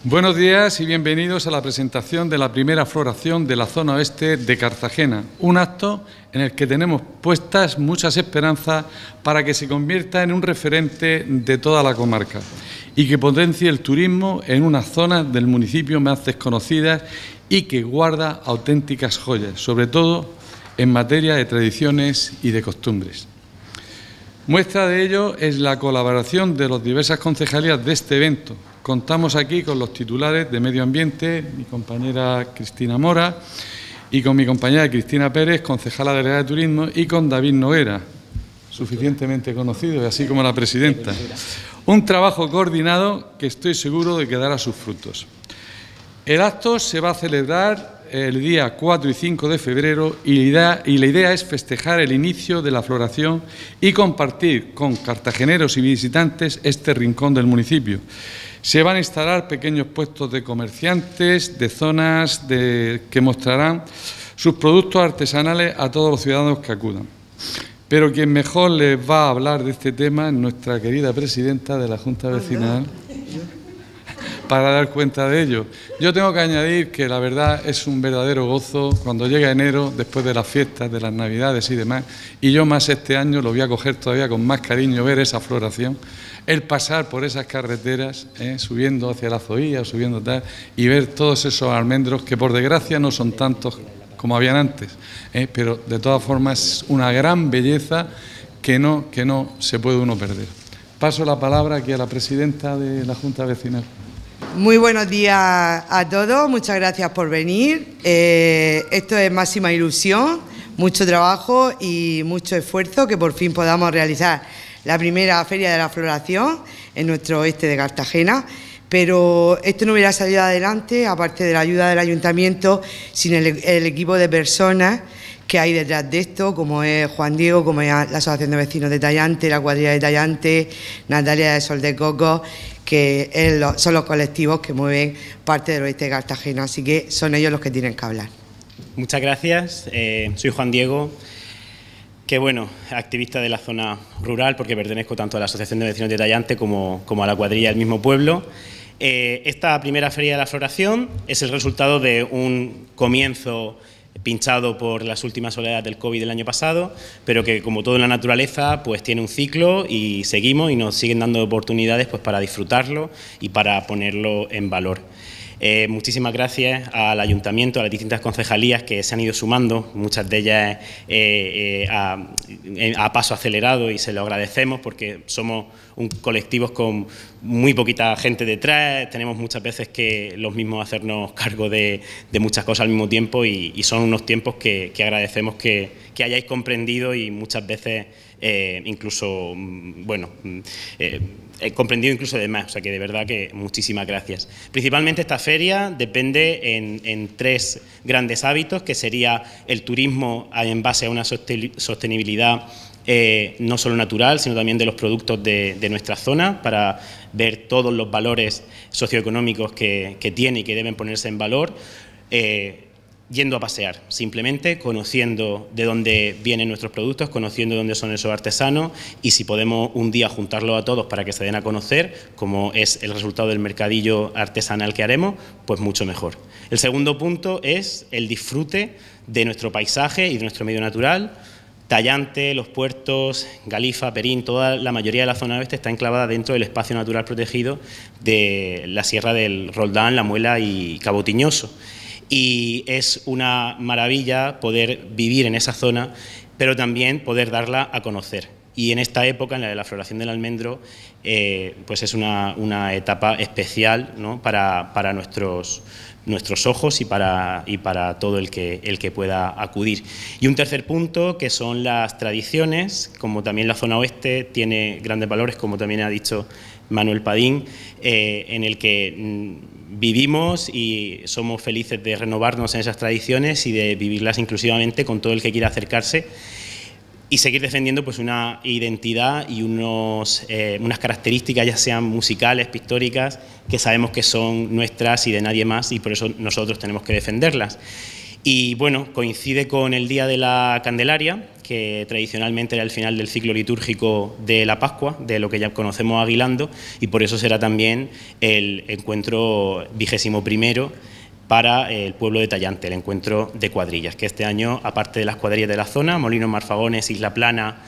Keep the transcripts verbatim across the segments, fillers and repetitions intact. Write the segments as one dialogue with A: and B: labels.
A: Buenos días y bienvenidos a la presentación de la primera floración de la zona oeste de Cartagena, un acto en el que tenemos puestas muchas esperanzas para que se convierta en un referente de toda la comarca y que potencie el turismo en unas zonas del municipio más desconocidas y que guarda auténticas joyas, sobre todo en materia de tradiciones y de costumbres. Muestra de ello es la colaboración de las diversas concejalías de este evento. Contamos aquí con los titulares de Medio Ambiente, mi compañera Cristina Mora, y con mi compañera Cristina Pérez, concejala delegada de Turismo, y con David Noguera, suficientemente conocido, así como la presidenta. Un trabajo coordinado que estoy seguro de que dará sus frutos. El acto se va a celebrar el día cuatro y cinco de febrero y la, idea, y la idea es festejar el inicio de la floración y compartir con cartageneros y visitantes este rincón del municipio. Se van a instalar pequeños puestos de comerciantes de zonas de, que mostrarán sus productos artesanales a todos los ciudadanos que acudan. Pero quien mejor les va a hablar de este tema es nuestra querida presidenta de la Junta Vecinal, para dar cuenta de ello. Yo tengo que añadir que la verdad es un verdadero gozo cuando llega enero, después de las fiestas, de las Navidades y demás, y yo más este año lo voy a coger todavía con más cariño, ver esa floración, el pasar por esas carreteras, eh, subiendo hacia la Zoía, subiendo tal, y ver todos esos almendros que por desgracia no son tantos como habían antes, eh, pero de todas formas es una gran belleza que no, que no se puede uno perder. Paso la palabra aquí a la presidenta de la Junta Vecinal.
B: Muy buenos días a todos, muchas gracias por venir. Eh, esto es máxima ilusión, mucho trabajo y mucho esfuerzo que por fin podamos realizar la primera Feria de la Floración en nuestro oeste de Cartagena, pero esto no hubiera salido adelante, aparte de la ayuda del Ayuntamiento, sin el, el equipo de personas que hay detrás de esto, como es Juan Diego, como es la Asociación de Vecinos de Tallante, la Cuadrilla de Tallante, Natalia de Sol de Coco, que es lo, son los colectivos que mueven parte del oeste de Cartagena, así que son ellos los que tienen que hablar.
C: Muchas gracias, eh, soy Juan Diego, que bueno, activista de la zona rural, porque pertenezco tanto a la Asociación de Vecinos de Tallante como, como a la Cuadrilla del mismo pueblo. Eh, esta primera Feria de la Floración es el resultado de un comienzo pinchado por las últimas oleadas del COVID del año pasado, pero que como todo en la naturaleza pues tiene un ciclo y seguimos y nos siguen dando oportunidades pues para disfrutarlo y para ponerlo en valor. Eh, muchísimas gracias al Ayuntamiento, a las distintas concejalías que se han ido sumando, muchas de ellas eh, eh, a, a paso acelerado, y se lo agradecemos porque somos un colectivo con muy poquita gente detrás, tenemos muchas veces que los mismos hacernos cargo de, de muchas cosas al mismo tiempo, y, y son unos tiempos que, que agradecemos que, que hayáis comprendido y muchas veces eh, incluso, bueno, eh, he comprendido incluso de más, o sea que de verdad que muchísimas gracias. Principalmente esta feria depende en, en tres grandes hábitos, que sería el turismo en base a una sostenibilidad eh, no solo natural, sino también de los productos de, de nuestra zona, para ver todos los valores socioeconómicos que, que tiene y que deben ponerse en valor. Eh, Yendo a pasear, simplemente conociendo de dónde vienen nuestros productos, conociendo dónde son esos artesanos, y si podemos un día juntarlos a todos para que se den a conocer, como es el resultado del mercadillo artesanal que haremos, pues mucho mejor. El segundo punto es el disfrute de nuestro paisaje y de nuestro medio natural. Tallante, los puertos, Galifa, Perín, toda la mayoría de la zona oeste está enclavada dentro del espacio natural protegido de la Sierra del Roldán, La Muela y Cabo Tiñoso. Y es una maravilla poder vivir en esa zona, pero también poder darla a conocer. Y en esta época, en la de la floración del almendro, eh, pues es una, una etapa especial, ¿no?, para, para nuestros, nuestros ojos y para, y para todo el que, el que pueda acudir. Y un tercer punto, que son las tradiciones, como también la zona oeste tiene grandes valores, como también ha dicho Manuel Padín, eh, en el que mm, vivimos y somos felices de renovarnos en esas tradiciones y de vivirlas inclusivamente con todo el que quiera acercarse, y seguir defendiendo pues una identidad y unos, eh, unas características, ya sean musicales, pictóricas, que sabemos que son nuestras y de nadie más, y por eso nosotros tenemos que defenderlas. Y bueno, coincide con el Día de la Candelaria, que tradicionalmente era el final del ciclo litúrgico de la Pascua, de lo que ya conocemos aguilando, y por eso será también el encuentro vigésimo primero para el pueblo de Tallante, el encuentro de cuadrillas, que este año, aparte de las cuadrillas de la zona, Molinos Marfagones, Isla Plana,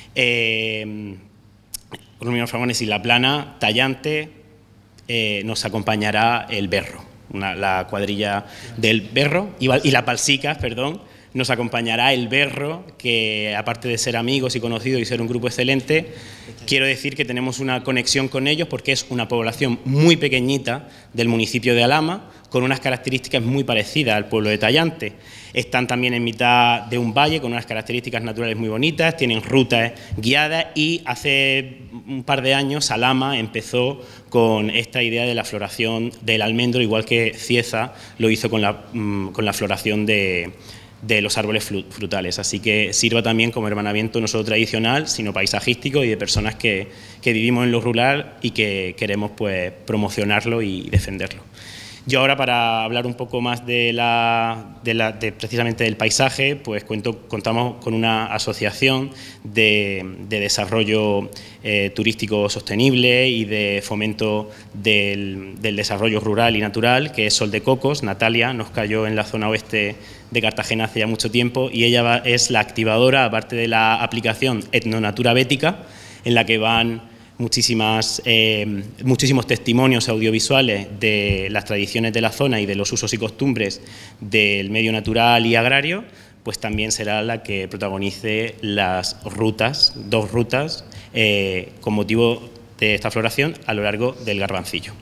C: eh, Molinos Marfagones, Isla Plana, Tallante, eh, nos acompañará el Berro, una, la cuadrilla del Berro, y, y la Palsicas, perdón, nos acompañará el Berro, que aparte de ser amigos y conocidos y ser un grupo excelente, quiero decir que tenemos una conexión con ellos porque es una población muy pequeñita del municipio de Alhama, con unas características muy parecidas al pueblo de Tallante. Están también en mitad de un valle con unas características naturales muy bonitas, tienen rutas guiadas y hace un par de años Alhama empezó con esta idea de la floración del almendro, igual que Cieza lo hizo con la, con la floración de... de los árboles frutales, así que sirva también como hermanamiento no solo tradicional, sino paisajístico y de personas que, que vivimos en lo rural y que queremos pues promocionarlo y defenderlo. Yo ahora, para hablar un poco más de la, de la, de precisamente del paisaje, pues cuento, contamos con una asociación de, de desarrollo eh, turístico sostenible y de fomento del, del desarrollo rural y natural, que es Sol de Cocos. Natalia nos cayó en la zona oeste de Cartagena hace ya mucho tiempo y ella va, es la activadora, aparte de la aplicación Etnonatura Bética, en la que van muchísimas, eh, muchísimos testimonios audiovisuales de las tradiciones de la zona y de los usos y costumbres del medio natural y agrario, pues también será la que protagonice las rutas, dos rutas, eh, con motivo de esta floración a lo largo del Garbancillo.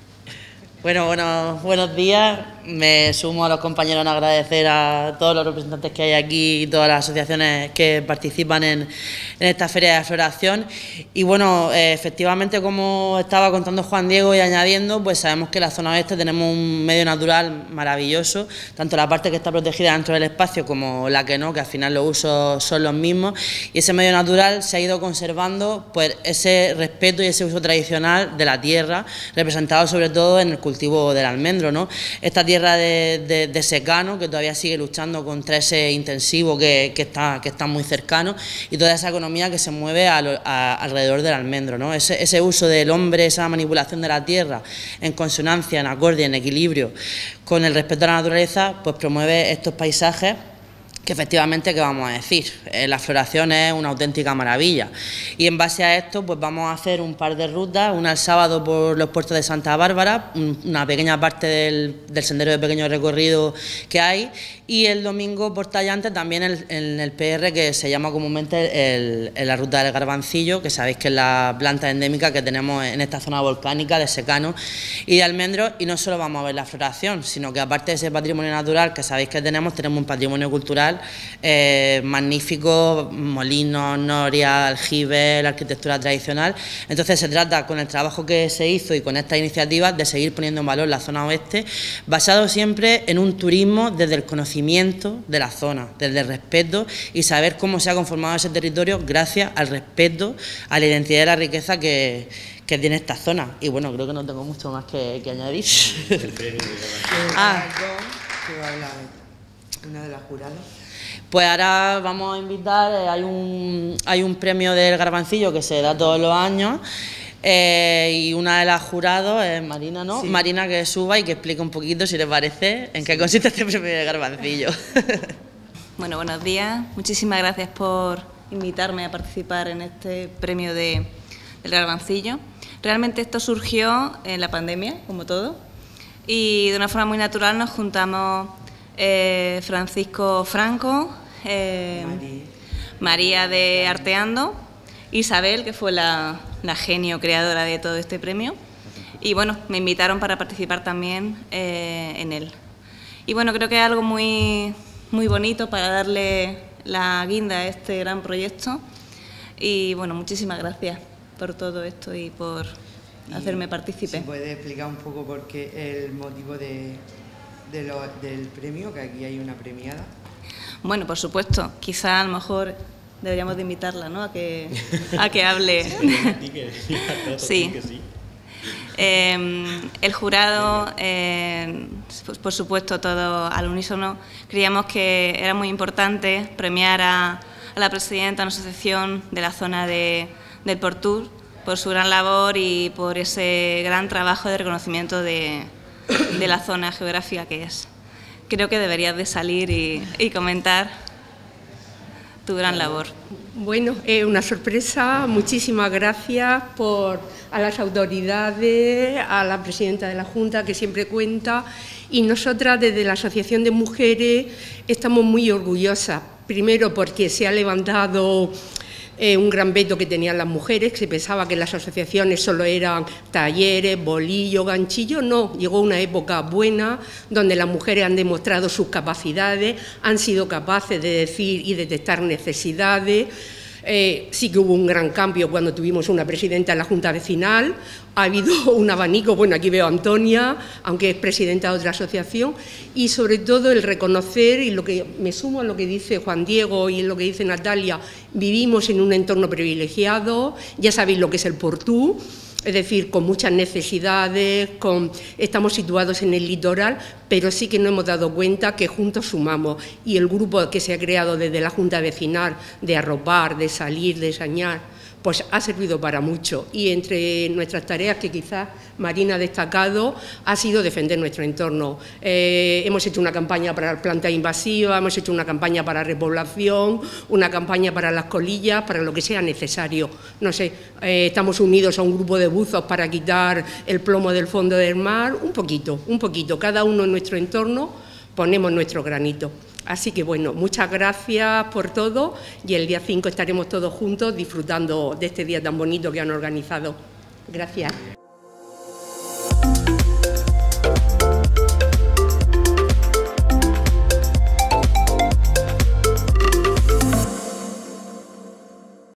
D: Bueno, bueno, buenos días. Me sumo a los compañeros en agradecer a todos los representantes que hay aquí y todas las asociaciones que participan en, en esta feria de floración. Y bueno, eh, efectivamente, como estaba contando Juan Diego y añadiendo, pues sabemos que en la zona oeste tenemos un medio natural maravilloso, tanto la parte que está protegida dentro del espacio como la que no, que al final los usos son los mismos. Y ese medio natural se ha ido conservando, pues ese respeto y ese uso tradicional de la tierra, representado sobre todo en el cultivo del almendro, ¿no? Esta tierra de, de, de secano, que todavía sigue luchando contra ese intensivo que, que, está, que está muy cercano, y toda esa economía que se mueve a lo, a, alrededor del almendro, ¿no? Ese, ese uso del hombre, esa manipulación de la tierra en consonancia, en acorde, en equilibrio con el respeto a la naturaleza, pues promueve estos paisajes que efectivamente, ¿qué vamos a decir? Eh, la floración es una auténtica maravilla. Y en base a esto, pues vamos a hacer un par de rutas, una el sábado por los puertos de Santa Bárbara, un, una pequeña parte del, del sendero de pequeño recorrido que hay, y el domingo por Tallante también el, en el P R, que se llama comúnmente el, el, la ruta del Garbancillo, que sabéis que es la planta endémica que tenemos en esta zona volcánica de secano y de almendros. Y no solo vamos a ver la floración, sino que aparte de ese patrimonio natural que sabéis que tenemos, tenemos un patrimonio cultural Eh, magnífico, molinos, noria, aljibes, la arquitectura tradicional. Entonces se trata, con el trabajo que se hizo y con estas iniciativas, de seguir poniendo en valor la zona oeste, basado siempre en un turismo desde el conocimiento de la zona, desde el respeto y saber cómo se ha conformado ese territorio gracias al respeto a la identidad y la riqueza que, que tiene esta zona. Y bueno, creo que no tengo mucho más que, que añadir.
B: ah, una de las juradas.
D: Pues ahora vamos a invitar, eh, hay, un, hay un premio del Garbancillo que se da todos los años, eh, y una de las jurados es Marina, ¿no? Sí. Marina, que suba y que explique un poquito, si les parece, en qué consiste este premio del Garbancillo.
E: Bueno, buenos días. Muchísimas gracias por invitarme a participar en este premio de, del Garbancillo. Realmente esto surgió en la pandemia, como todo, y de una forma muy natural nos juntamos eh, Francisco Franco, eh, María de Arteando, Isabel, que fue la, la genio creadora de todo este premio, y bueno, me invitaron para participar también eh, en él. Y bueno, creo que es algo muy, muy bonito para darle la guinda a este gran proyecto, y bueno, muchísimas gracias por todo esto y por y hacerme partícipe.
B: ¿Se puede explicar un poco por qué el motivo de, de lo, del premio, que aquí hay una premiada?
E: Bueno, por supuesto, quizá a lo mejor deberíamos de invitarla, ¿no?, a que, a que hable. Sí. Eh, el jurado eh, pues, por supuesto, todo al unísono, creíamos que era muy importante premiar a, a la presidenta de una asociación de la zona de, del Portur por su gran labor y por ese gran trabajo de reconocimiento de, de la zona geográfica que es. Creo que deberías de salir y, y comentar tu gran labor.
F: Bueno, es eh, una sorpresa. Muchísimas gracias por, a las autoridades, a la presidenta de la Junta, que siempre cuenta, y nosotras desde la Asociación de Mujeres estamos muy orgullosas, primero porque se ha levantado Eh, un gran veto que tenían las mujeres, que se pensaba que las asociaciones solo eran talleres, bolillos, ganchillos. No, llegó una época buena donde las mujeres han demostrado sus capacidades, han sido capaces de decir y detectar necesidades. Eh, sí que hubo un gran cambio cuando tuvimos una presidenta en la Junta Vecinal, ha habido un abanico, bueno, aquí veo a Antonia, aunque es presidenta de otra asociación, y sobre todo el reconocer, y lo que me sumo a lo que dice Juan Diego y lo que dice Natalia, vivimos en un entorno privilegiado, ya sabéis lo que es el Portú, es decir, con muchas necesidades, con, estamos situados en el litoral, pero sí que nos hemos dado cuenta que juntos sumamos, y el grupo que se ha creado desde la Junta Vecinal de arropar, de salir, de sañar, pues ha servido para mucho, y entre nuestras tareas que quizás Marina ha destacado ha sido defender nuestro entorno. Eh, hemos hecho una campaña para plantas invasivas, hemos hecho una campaña para repoblación, una campaña para las colillas, para lo que sea necesario. No sé, eh, estamos unidos a un grupo de buzos para quitar el plomo del fondo del mar, un poquito, un poquito, cada uno en nuestro entorno ponemos nuestro granito. Así que, bueno, muchas gracias por todo, y el día cinco estaremos todos juntos disfrutando de este día tan bonito que han organizado. Gracias.